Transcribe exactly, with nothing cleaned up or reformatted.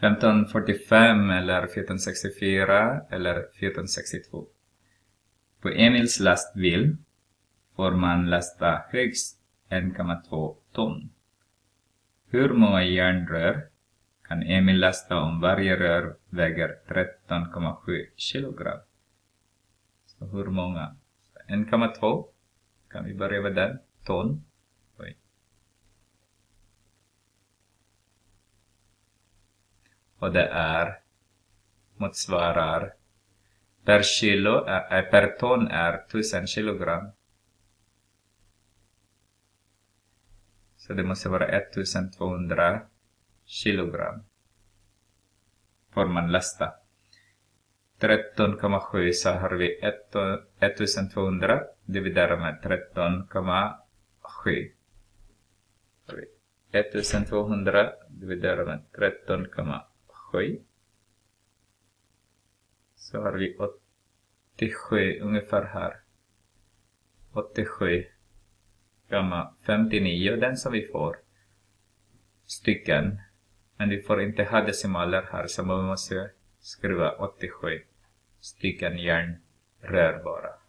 femton fyrtiofem eller fjorton sextiofyra eller fjorton sextiotvå. På Emils lastbil får man lasta högst en komma två ton. Hur många järnrör kan Emil lasta om varje rör väger tretton komma sju kilogram? Så hur många? en komma två. Kan vi börja med den? Ton. Oj. Och det är motsvarar per kilo, äh, per ton är tusen kilogram. Så det måste vara ettusentvåhundra kilogram. Får man lasta. tretton komma sju så har vi ettusentvåhundra dividerat med tretton komma sju. ettusentvåhundra dividerat med tretton komma sju. Så har vi åttiosju ungefär här. åttiosju komma femtionio, den som vi får stycken. Men vi får inte ha decimaler här, så man måste skriva åttiosju stycken järnrör bara.